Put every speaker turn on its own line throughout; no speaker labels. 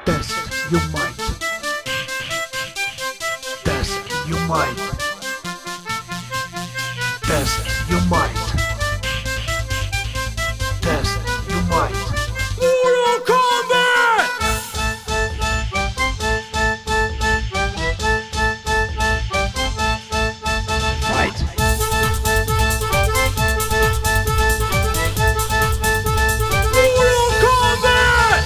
Test your mind. Test your mind. Test your mind. Test your mind.
Mortal Kombat!
Fight.
Mortal Kombat!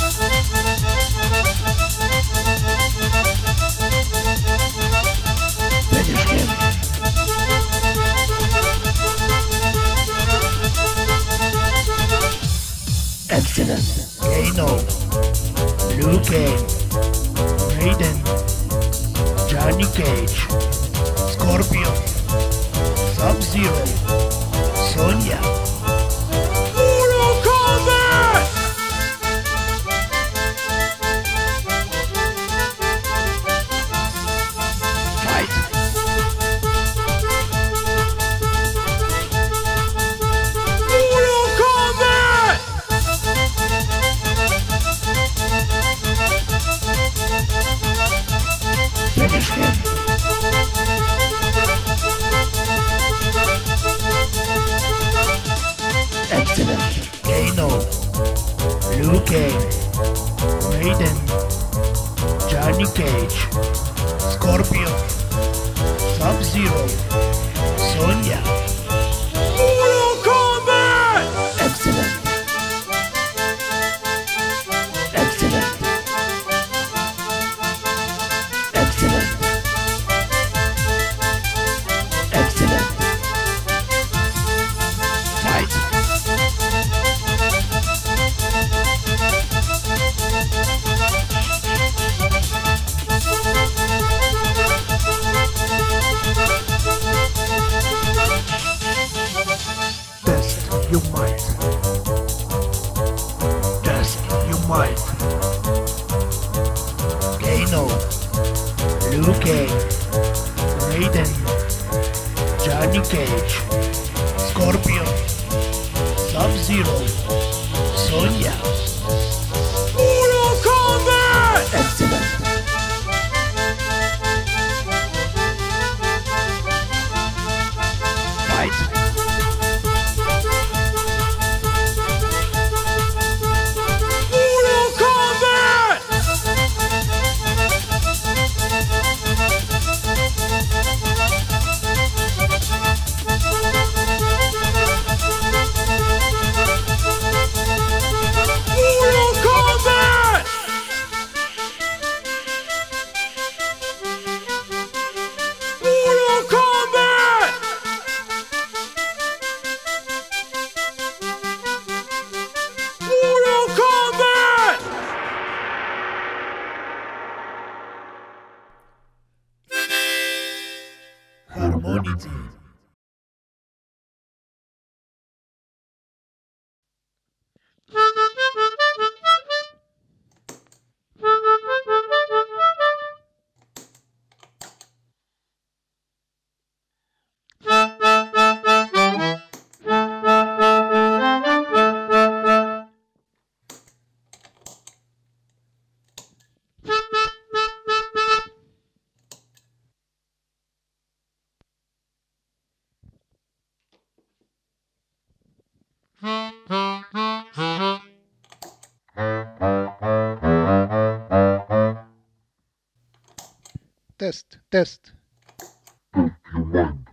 Finish him. Excellent. Kano. Liu Kang. Raiden. Johnny Cage. Scorpion. Sub-Zero. Sonya.
Mortal Kombat!
Fight.
Mortal Kombat!
Finish him. Excellent. Kano. Liu Kang. Raiden. Johnny Cage. Scorpion. Sub-Zero. Sonya.
Mortal Kombat!
Excellent. Excellent. Excellent. Excellent. Fight. Test your mind. Test your mind. Kano. Liu Kang. Raiden. Johnny Cage. Scorpion. Sub-Zero. Sonya.
Mortal Kombat!
Excellent. Fight.
Mortal Kombat! Mortal Kombat! Mortal Kombat! Mortal Kombat!
Harmonity. Test.
Test your mind.